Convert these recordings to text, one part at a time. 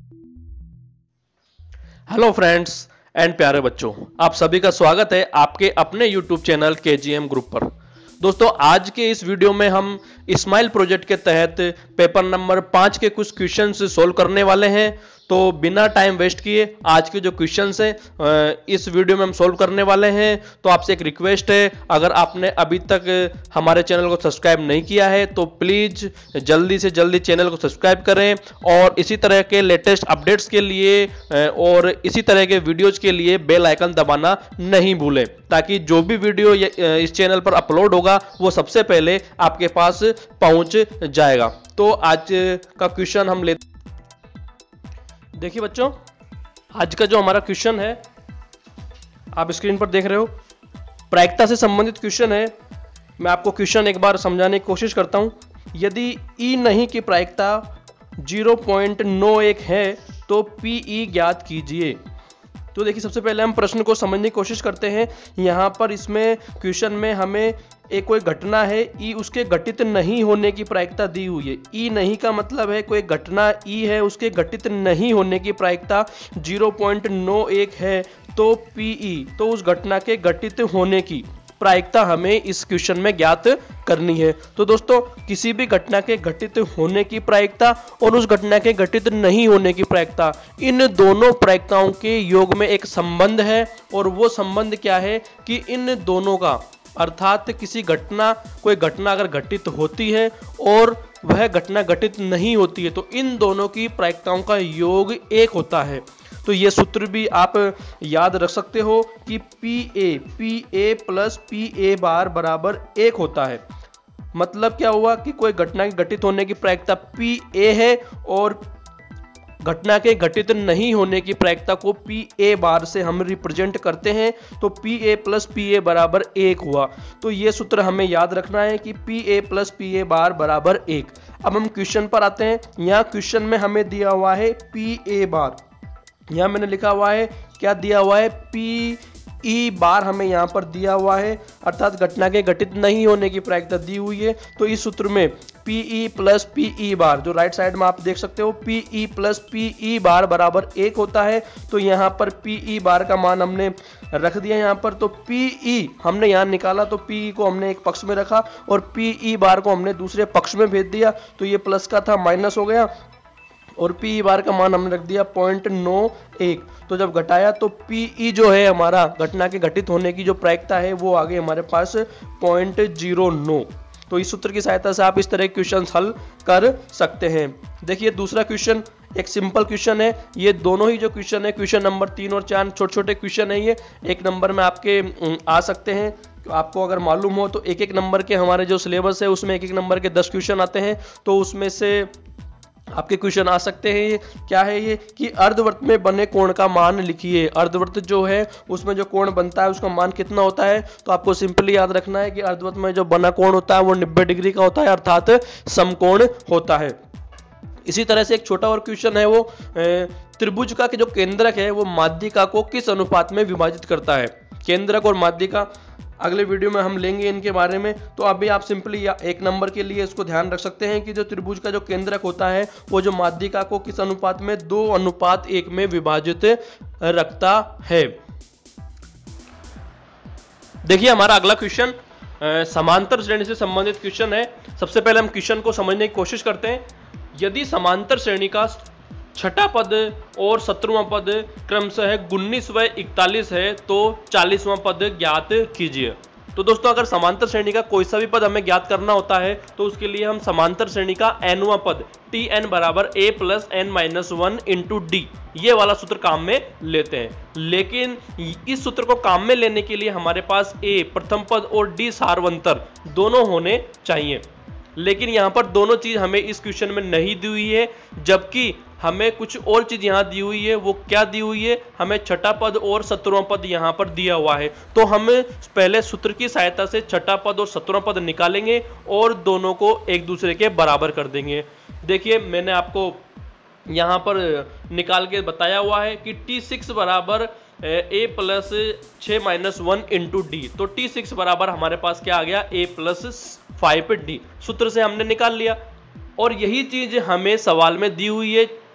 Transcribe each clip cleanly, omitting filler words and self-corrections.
Hello friends and प्यारे बच्चों, आप सभी का स्वागत है आपके अपने YouTube चैनल KGM ग्रुप पर। दोस्तों, आज के इस वीडियो में हम स्माइल प्रोजेक्ट के तहत पेपर नंबर 5 के कुछ क्वेश्चंस सोल्व करने वाले हैं। तो बिना टाइम वेस्ट किए आज के जो क्वेश्चंस हैं इस वीडियो में हम सोल्व करने वाले हैं। तो आपसे एक रिक्वेस्ट है, अगर आपने अभी तक हमारे चैनल को सब्सक्राइब नहीं किया है तो प्लीज़ जल्दी से जल्दी चैनल को सब्सक्राइब करें और इसी तरह के लेटेस्ट अपडेट्स के लिए और इसी तरह के वीडियोज़ के लिए बेल आइकन दबाना नहीं भूलें, ताकि जो भी वीडियो इस चैनल पर अपलोड होगा वो सबसे पहले आपके पास पहुंच जाएगा। तो आज का क्वेश्चन हम लेते। देखिए बच्चों, आज का जो हमारा क्वेश्चन है आप स्क्रीन पर देख रहे हो, प्रायिकता से संबंधित क्वेश्चन है। मैं आपको क्वेश्चन एक बार समझाने की कोशिश करता हूं। यदि ई नहीं की प्रायिकता 0.91 है तो पीई ज्ञात कीजिए। तो देखिए, सबसे पहले हम प्रश्न को समझने की कोशिश करते हैं। यहाँ पर इसमें क्वेश्चन में हमें एक कोई घटना है ई, उसके घटित नहीं होने की प्रायिकता दी हुई है। ई नहीं का मतलब है कोई घटना ई है, उसके घटित नहीं होने की प्रायिकता 0.91 है तो पीई, तो उस घटना के घटित होने की प्रायिकता हमें इस क्वेश्चन में ज्ञात करनी है। तो दोस्तों, किसी भी घटना के घटित होने की प्रायिकता और उस घटना के घटित नहीं होने की प्रायिकता, इन दोनों प्रायिकताओं के योग में एक संबंध है। और वो संबंध क्या है कि इन दोनों का, अर्थात किसी घटना, कोई घटना अगर घटित होती है और वह घटना घटित नहीं होती है तो इन दोनों की प्रायिकताओं का योग एक होता है। तो ये सूत्र भी आप याद रख सकते हो कि PA प्लस PA बार बराबर 1 होता है। मतलब क्या हुआ कि कोई घटना के घटित होने की प्रायिकता PA है और घटना के घटित नहीं होने की प्रायिकता को PA बार से हम रिप्रेजेंट करते हैं। तो PA प्लस PA बराबर 1 हुआ। तो ये सूत्र हमें याद रखना है कि PA प्लस PA बार बराबर 1। अब हम क्वेश्चन पर आते हैं। यहाँ क्वेश्चन में हमें दिया हुआ है PA बार, यहाँ मैंने लिखा हुआ है, क्या दिया हुआ है, PE बार हमें यहाँ पर दिया हुआ है, अर्थात घटना के घटित नहीं होने की प्रायिकता दी हुई है। तो इस सूत्र में PE प्लस PE बार, जो राइट साइड में आप देख सकते हो, PE प्लस PE बार बराबर 1 होता है। तो यहाँ पर PE बार का मान हमने रख दिया यहाँ पर। तो PE हमने यहाँ निकाला तो PE को हमने एक पक्ष में रखा और PE बार को हमने दूसरे पक्ष में भेज दिया। तो ये प्लस का था माइनस हो गया और PE बार का मान हमने रख दिया 0.91। तो जब घटाया तो PE जो है हमारा घटना के घटित होने की जो प्रायिकता है वो आ गई हमारे पास 0.09। तो इस सूत्र की सहायता से आप इस तरह के क्वेश्चन हल कर सकते हैं। देखिए, दूसरा क्वेश्चन एक सिंपल क्वेश्चन है। ये दोनों ही जो क्वेश्चन है, क्वेश्चन नंबर 3 और 4, छोटे छोटे क्वेश्चन है। ये एक नंबर में आपके आ सकते हैं। आपको अगर मालूम हो तो एक एक नंबर के हमारे जो सिलेबस है उसमें एक एक नंबर के 10 क्वेश्चन आते हैं। तो उसमें से आपके क्वेश्चन आ सकते हैं। क्या है ये कि अर्धवृत्त में बने कोण का मान लिखिए। अर्धवृत्त जो है उसमें जो कोण बनता है उसका मान कितना होता है। तो आपको सिंपली याद रखना है कि अर्धवृत्त में जो बना कोण होता है वो 90 डिग्री का होता है, अर्थात समकोण होता है। इसी तरह से एक छोटा और क्वेश्चन है, वो त्रिभुज का जो केंद्रक है वो माध्यिका को किस अनुपात में विभाजित करता है। केंद्रक और माध्यिका अगले वीडियो में हम लेंगे इनके बारे में। तो अभी आप सिंपली एक नंबर के लिए इसको ध्यान रख सकते हैं कि जो त्रिभुज का जो केंद्रक होता है वो जो माध्यिका को किस अनुपात में, 2:1 में विभाजित रखता है। देखिए, हमारा अगला क्वेश्चन समांतर श्रेणी से संबंधित क्वेश्चन है। सबसे पहले हम क्वेश्चन को समझने की कोशिश करते हैं। यदि समांतर श्रेणी का छठा पद और 17वां पद क्रमशः 19 व 41 है तो 40वां पद ज्ञात कीजिए। तो दोस्तों, अगर समांतर श्रेणी का कोई सा भी पद हमें ज्ञात करना होता है तो उसके लिए हम समांतर श्रेणी का nवां पद Tn बराबर a plus n minus 1 into डी, ये वाला सूत्र काम में लेते हैं। लेकिन इस सूत्र को काम में लेने के लिए हमारे पास a प्रथम पद और d सार्वंतर दोनों होने चाहिए। लेकिन यहाँ पर दोनों चीज हमें इस क्वेश्चन में नहीं दी हुई है, जबकि हमें कुछ और चीज यहाँ दी हुई है। वो क्या दी हुई है, हमें छठा पद और 17वां पद यहाँ पर दिया हुआ है। तो हम पहले सूत्र की सहायता से छठा पद और 17वां पद निकालेंगे और दोनों को एक दूसरे के बराबर कर देंगे। देखिए, मैंने आपको यहाँ पर निकाल के बताया हुआ है कि T6 बराबर a प्लस 6 माइनस 1 इंटू डी। तो T6 बराबर हमारे पास क्या आ गया, a प्लस 5 डी। सूत्र से हमने निकाल लिया और यही चीज हमें सवाल में दी हुई है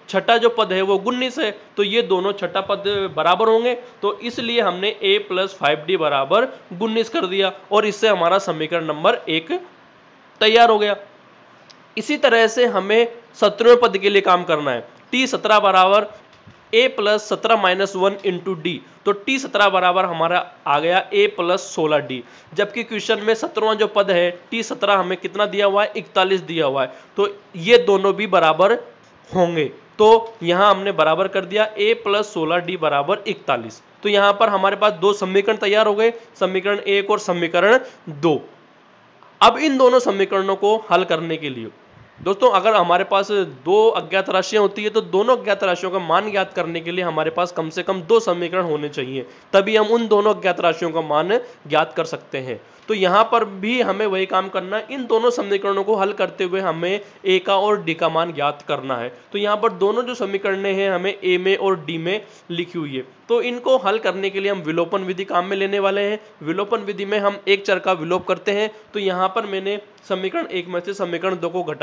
छठा जो पद है वो 19 है, तो ये दोनों छठा पद बराबर होंगे, तो इसलिए हमने a + 5d बराबर 19 कर दिया और इससे हमारा समीकरण नंबर 1 तैयार हो गया। इसी तरह से हमें 17वें पद के लिए काम करना है। t17 बराबर a + 17 - 1 × d, तो t17 बराबर हमारा आ गया a + 16d, जबकि क्वेश्चन में 17वां जो पद है t17 हमें कितना दिया हुआ है, 41 दिया हुआ है, तो ये दोनों भी बराबर होंगे। तो यहां हमने बराबर कर दिया a + 16d बराबर 41। तो यहां पर हमारे पास दो समीकरण तैयार हो गए, समीकरण 1 और समीकरण 2। अब इन दोनों समीकरणों को हल करने के लिए दोस्तों, अगर हमारे पास दो अज्ञात राशियां होती है तो दोनों अज्ञात राशियों का मान ज्ञात करने के लिए हमारे पास कम से कम दो समीकरण होने चाहिए, तभी हम उन दोनों अज्ञात राशियों का मान ज्ञात कर सकते हैं। तो यहां पर भी हमें वही काम करना है, इन दोनों समीकरणों को हल करते हुए हमें ए का और डी का मान ज्ञात करना है। तो यहां पर दोनों जो समीकरणें हैं हमें ए में और डी में लिखी हुई है, तो इनको हल करने के लिए हम विलोपन विधि काम में लेने वाले हैं। विलोपन विधि में हम एक चर का विलोप करते हैं, तो यहां पर मैंने समीकरण 1 में से समीकरण 2 को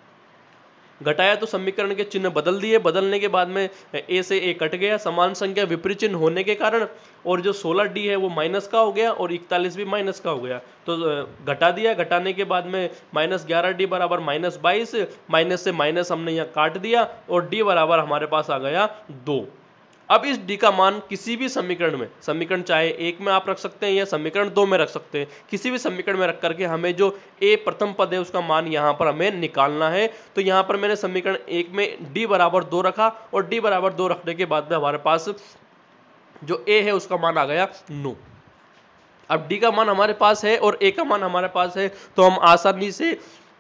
घटाया तो समीकरण के चिन्ह बदल दिए, बदलने के बाद में ए से ए कट गया, समान संख्या विपरीत चिन्ह होने के कारण, और जो 16d है वो माइनस का हो गया और 41 भी माइनस का हो गया, तो घटा दिया। घटाने के बाद में -11d बराबर -22, माइनस से माइनस हमने यहाँ काट दिया और d बराबर हमारे पास आ गया 2। अब इस d का मान किसी भी समीकरण में, समीकरण चाहे 1 में आप रख सकते हैं या समीकरण 2 में रख सकते हैं, किसी भी समीकरण में रख करके हमें जो a प्रथम पद है उसका मान यहाँ पर हमें निकालना है। तो यहाँ पर मैंने समीकरण 1 में d बराबर 2 रखा और d बराबर 2 रखने के बाद में हमारे पास जो a है उसका मान आ गया 9। अब d का मान हमारे पास है और a का मान हमारे पास है, तो हम आसानी से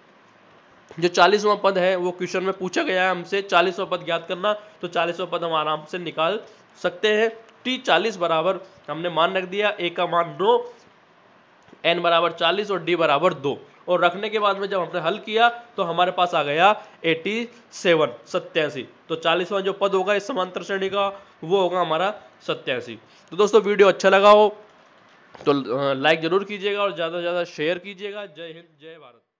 जो 40वां पद है वो क्वेश्चन में पूछा गया है हमसे 40वां पद ज्ञात करना, तो 40वां पद हम आराम से निकाल सकते हैं। t40 बराबर हमने मान रख दिया, a का मान 9, n बराबर 40 और d बराबर 2, और रखने के बाद में जब हमने हल किया तो हमारे पास आ गया 87। तो 40वां जो पद होगा इस समांतर श्रेणी का वो होगा हमारा 87। तो दोस्तों वीडियो अच्छा लगा हो तो लाइक जरूर कीजिएगा और ज़्यादा से ज़्यादा शेयर कीजिएगा। जय हिंद, जय भारत।